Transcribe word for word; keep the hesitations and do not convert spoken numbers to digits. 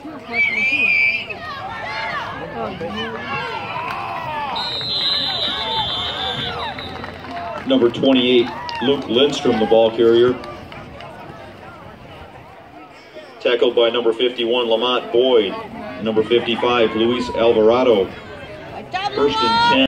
Number twenty-eight, Luke Lindstrom, the ball carrier. Tackled by number fifty-one, Lamont Boyd. Number fifty-five, Luis Alvarado. First and ten.